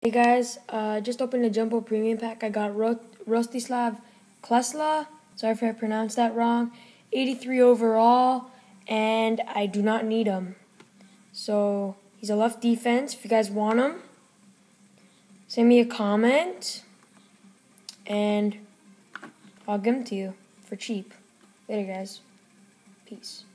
Hey guys, just opened a Jumbo Premium Pack. I got Rostislav Klesla, sorry if I pronounced that wrong, 83 overall, and I do not need him. So, he's a left defense. If you guys want him, send me a comment, and I'll give him to you for cheap. Later guys. Peace.